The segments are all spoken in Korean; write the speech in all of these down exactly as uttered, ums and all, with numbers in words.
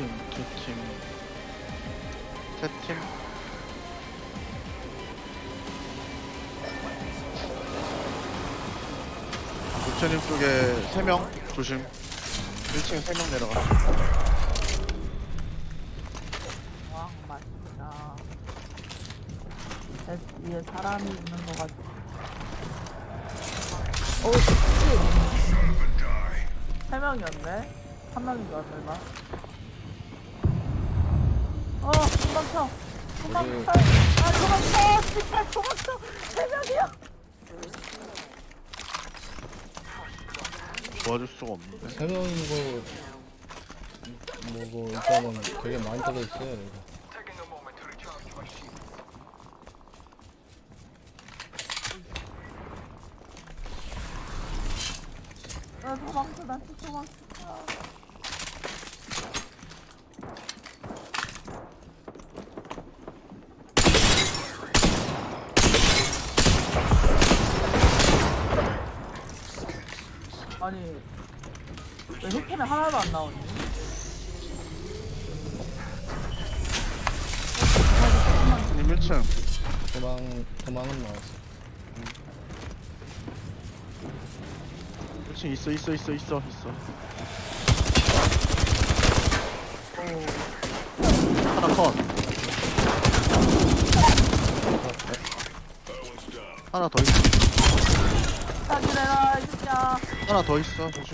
팀, 두 팀, 세 팀. 부처님 쪽에 세 명 조심. 일 층에 세 명 내려가. 와, 맛있다. S 위에 사람이 있는 거 같아. 오, 씨. 세 명이었네? 한 명인 줄 알았나? 어, 도망쳐! 도망쳐! 아, 도망쳐! 진짜 도망쳐! 세 명이야! 도와줄 수가 없는데. 세 명인 거 뭐고 일단은 되게 많이 떨어졌어요. 이거. 아, 도망쳐! 나 진짜 도망쳐! 아니, 왜 힐템이 하나도 안 나오니? 님 일 층. 도망 도망은 나왔어. 일 층 있어, 있어, 있어, 있어, 있어. 하나 컷. 하나 더 있어. 자기래라, 이 새끼야. 하나 더 있어, 조심.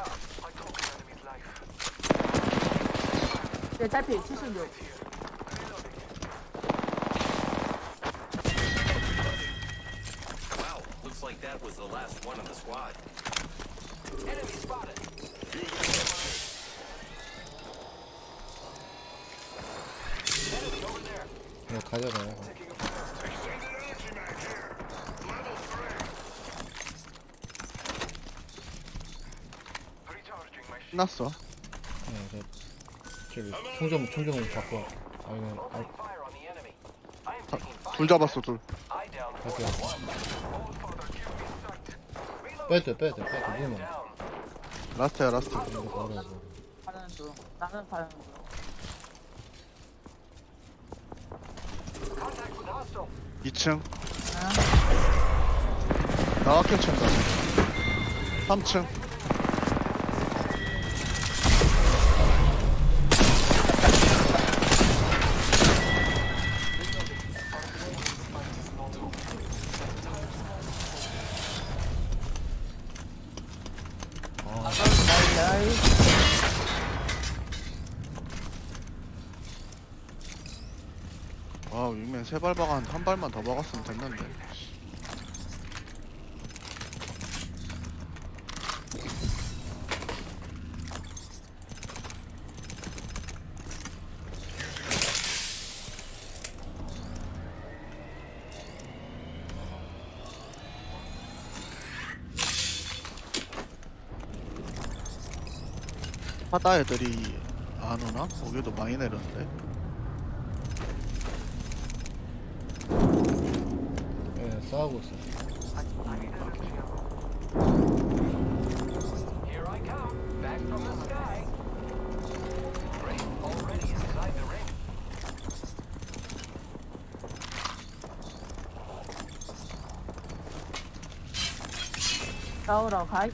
얘 짧피, 칠십육. Wow, looks like that was the last one of the squad. Enemy spotted. Enemy over there. 이거 가져가요. 끝났어. 네, 저 저기 총좀 총 좀 바꿔. 아니면 아, Fire on the enemy. I am taking fire. 둘 잡았어, 둘. I down 갈게요. Reload. 빼야 돼, 빼야 돼, 빼야 돼. I am 누구면 down. 라스트야, 라스트. 이거 뭐라고. 가는 중. 나는 가는 중. Contact with hostile. 이 층. 응? 나와켜 친다. 삼 층. 나이, 아, 윙맨 세 발 박았는데 한 발만 더 박았으면 됐는데. 바다 애들이 안 오나? 거기도 많이 내렸는데. 예, 싸우고 있어. Here I come. Back from the sky. Great. Already inside the ring. 싸우러 가.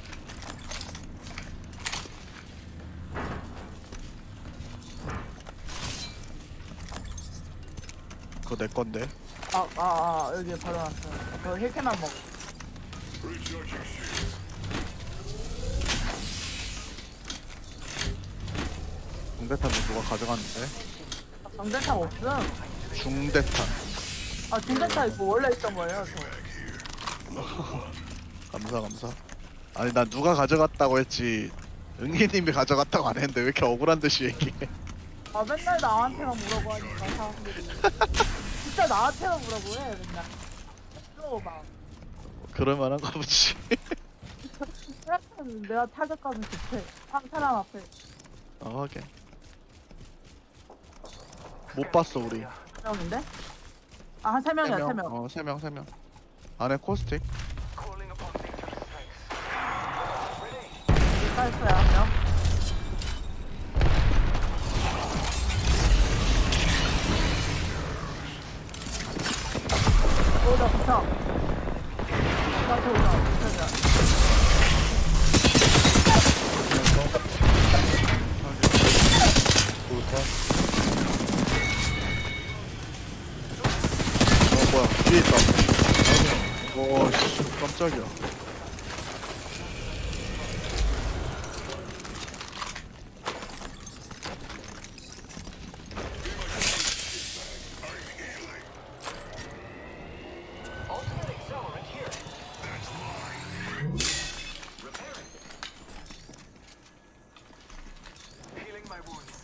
그거 내 건데. 아, 아, 아, 여기 바로 왔어. 저 힐템만 먹어. 중대탄 누가 가져갔는데? 정대탑 없음. 중대탄. 아, 중대탑 이거 원래 있던 거예요, 저. 감사 감사. 아니 난 누가 가져갔다고 했지. 응희님이 가져갔다고 안 했는데 왜 이렇게 억울한 듯이 얘기해. 아, 맨날 나한테만 물어보 하니까, 사람들이. 진짜 나한테만 물어보해, 맨날. 또 막. 그럴만한가 보지. 내가 타격감이 급해. 한 사람 앞에. 어 하긴. 못 봤어 우리. 몇 명인데? 아, 한 세 명이야, 세 명. 어 세 명 세 명. 안에 코스틱. Calling upon dangerous tanks. 여기 까였어요, 한 명. 나한테 오자. 괜찮아. 좋다. 어 뭐야 뒤에 있다. 와씨 깜짝이야. Ultimate accelerant here. Repairing. Healing my wounds.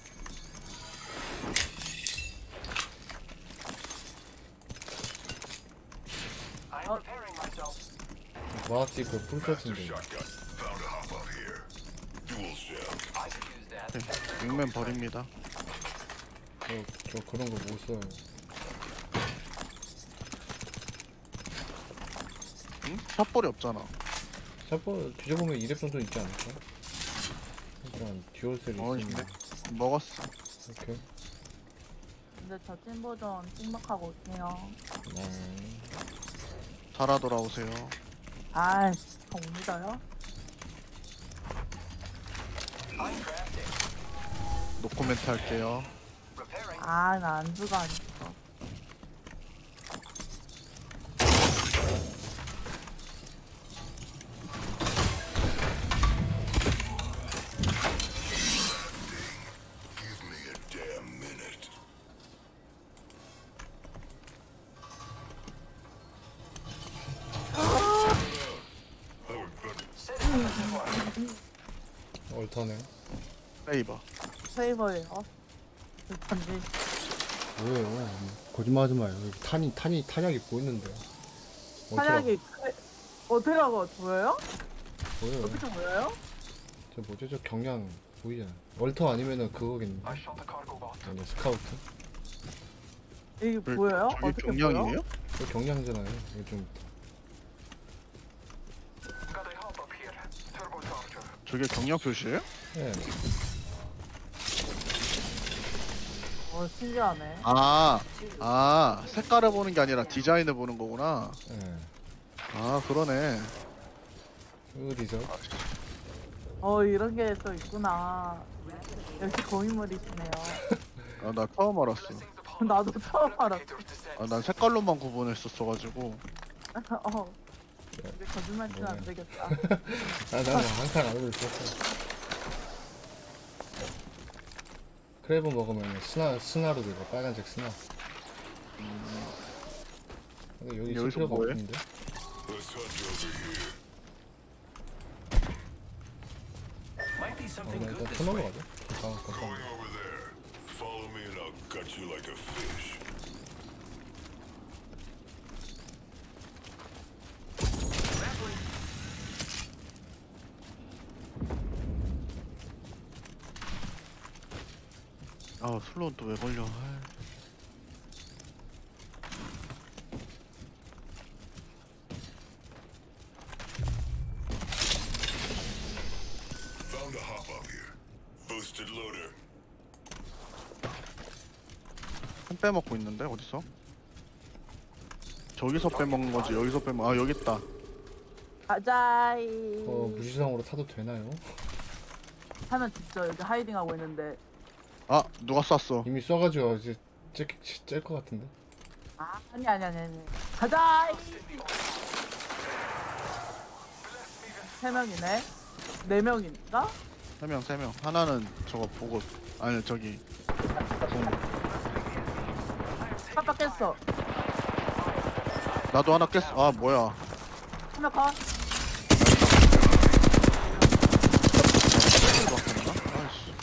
I'm Oh. repairing myself. 과학지 그 풀세트인데. Shotgun. Found a hop up here. Dual shell. I could use that. 육맨 버립니다. 저, 저 그런 거 못 써요. 응? 샷볼이 없잖아. 샷볼 뒤져보면 이랩 정도 있지 않을까? 일단 듀얼셀이 어, 있으면 있네. 먹었어. 이렇게. 근데 저 찐 버전 찍먹하고 있네요. 음, 살아 돌아오세요. 아이씨, 저못 믿어요? I'm crafting. 노코멘트 할게요. Repairing. 아, 나 안주가 안 있어. Give me a damn minute. 얼터네. 페이버. 페이버예요. 불판지. 뭐예요? 거짓말하지 마요. 여기 탄이 탄이 탄약이 보이는데. 사약이 그- 어떻게 하고 보여요? 보여요. 어떻게 보여요? 저 뭐죠? 저 경량 보이잖아. 얼터 아니면은 그거겠네. I shot the cargo bot. 아니 스카우트. 이게 보여요? 저게 어떻게 보여? 경량이에요? 저 경량이잖아요. 이거 좀 Got a hop up here. Turbocharger. 저게 경량 표시예요? 예. 어, 신기하네. 아, 아 색깔을 보는 게 아니라 디자인을 보는 거구나. 예. 아 그러네. 어디서? 어, 이런 게 또 있구나. 역시 고인물이시네요. 아 나 처음 알았어. Blessings upon 나도 처음 알았어. indicators descend. 아 난 색깔로만 구분했었어가지고. 어. 이제 거짓말 치면 안 되겠다. 아 나는 항상 알고 있었어. 크레이브 먹으면 스나 스나로 되고 빨간색 스나. 근데 여기 있을 여기서 필요가 뭐해? 없는데. Let's hunt over here. Might be 어, something 나 good 일단 this 터널로 way. 가자. 잠깐 잠깐. Going over there. Follow me and I'll gut you like a fish. 아 슬로운 또 왜 걸려? 아이. Found a hop up here. Boosted loader. 한 빼먹고 있는데 어디서? 저기서 빼먹는 거지 여기서 빼먹. 아 여기 있다. 가자이. 어 무시성으로 타도 되나요? 하면 진짜 여기 하이딩하고 있는데. 아 누가 쐈어? 이미 쏴가지고 이제 찔것 같은데. 아, 아니, 아니, 아니, 아니. 가자이. 세 명이네. 네 명인가? 세 명 세 명. 하나는 저거 보고 아니 저기 깜빡했어. 나도 하나 깼어. 아 뭐야? 하나 가. 이거 바꿨나? 아이씨.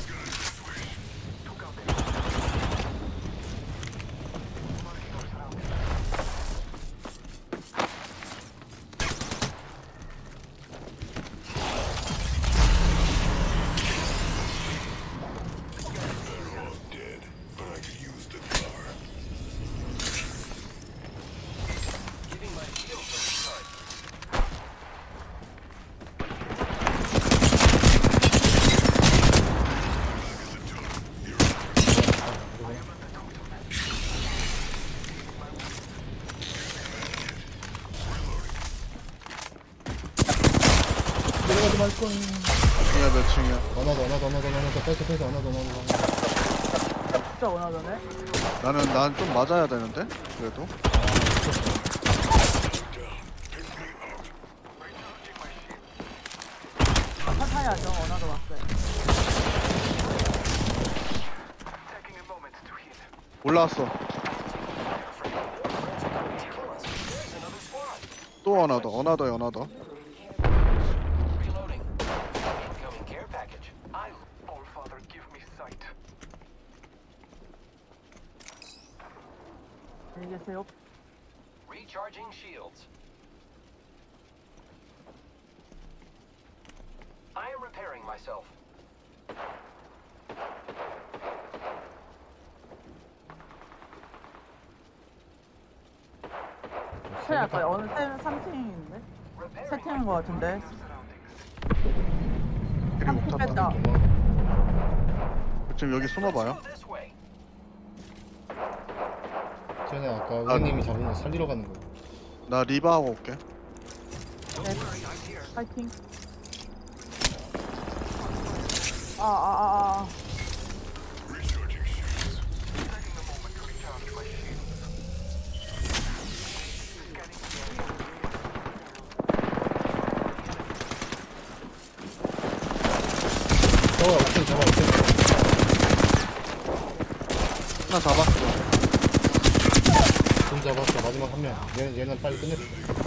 They're all dead, but I could use the car. Giving my shield some charge. 내려가지 말걸. 층이야 몇 층이야? 어나더 어나더 어나더 어나더 뺏어 뺏어 어나더 어나더. 진짜 원하더네. 나는 난 좀 맞아야 되는데 그래도. 천천히 하죠. 원하더 왔어요. 올라왔어. 또 어나더 어나더 어나더. Reloading. Incoming care package. I. All Father, give me sight. 안녕히 계세요. Recharging shields. I am repairing myself. 천천히 할 거예요. 어느 세, 삼 층인데? 세 층인 거 같은데. 길이 한 못 층 잡아. 뺐다. 지금 여기 숨어봐요. Go this way. 쟤네 아까 우리님이 잡은 거 살리러 가는 거. 나 리바하고 올게. 네. 파이팅. 아, 아, 아, 아. Recharging shields. 잡아 옥천 잡아 옥천. 하나 잡았어. 돈 잡았어. 마지막 한 명. 얘는 얘는 빨리 끝냈어.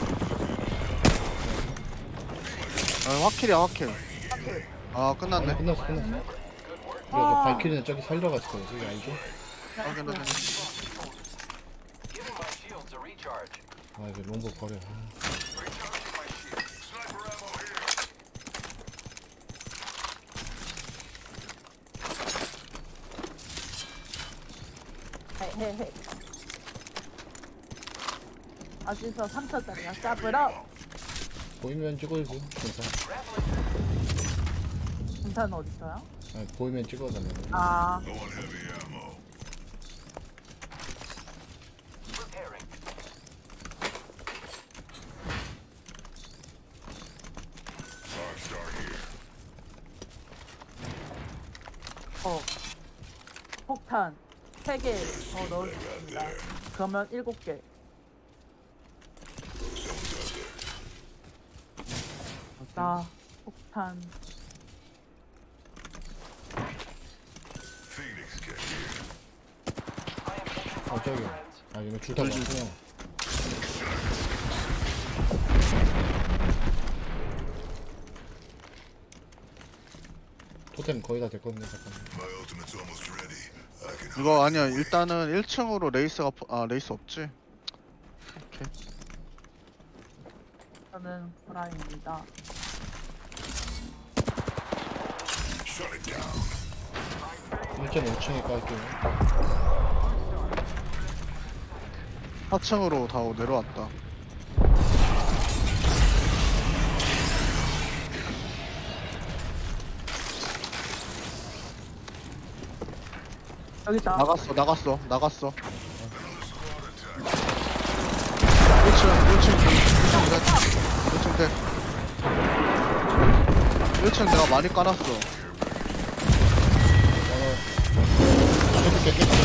아 확킬이야 확킬. 아 끝났네. 아니, 끝났어 끝났어. 그래 너 아. 발키리는 저기 살리러 갔을 거야. 저기 알죠? 확인 확인. Giving my shields a recharge. 아 이거 롱보 버려. Sniper ammo here. 헤헤헤. 어디서 삼 초짜리야. 잡으러. 보이면 찍어주고 괜찮아. 공탄은 어디 있어요? 아니, 보이면 찍어달라고. 아, Low on heavy ammo. Repairing. Five star here. 어. 폭탄 세 개 더 넣어주겠습니다. 그러면 일곱 개. 나 폭탄. Phoenix kit here. I am taking 아 fire, 저기. friends. 아 이거 둘다 맞구나. 토템 거의 다 됐거든요. 잠깐만. My ultimate's almost ready. I can 이거 아니야 일단은 일 층으로 레이스가 포- 아 레이스 없지. 오케이. 저는 브라인입니다. shut it down. 일 점 오 층에 깔게요. 사 층으로 다 내려왔다. 여기 있다. 나갔어 나갔어 나갔어. 일 층 일 층 일 층 돼. 일 층 내가 많이 까놨어. 깨끗게 깨끗게.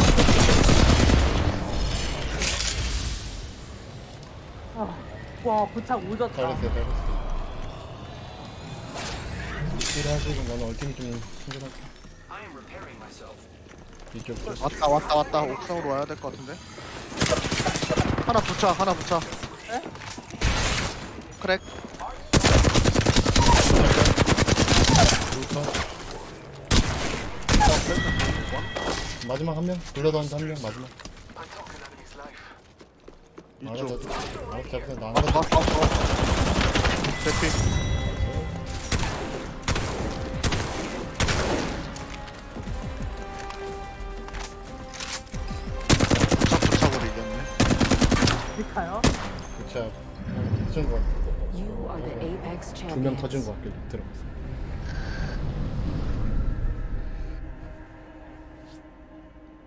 아, 와, 부착 오졌다. 잘했어요 잘했어요. 일하시고 나는 얼티밋 좀 충전할게. I am repairing myself. 이쪽 쪽. 왔다 왔다 왔다 옥상으로 와야 될 것 같은데. 하나 붙여 하나 붙여. 네? 크랙. 루터. 마지막 한 명? 불러다니는 한 명 마지막. I took an enemy's life. 이쪽. 알았어 잡았어 나 왔어 하나 왔어 왔어. 대피. 부착 부착으로 이겼네. 어디가요? 그차 터진 거 같아. You are the Apex 두 명 champions. 터진 거 같길래 들어갔어.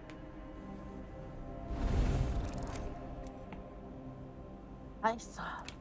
나이스.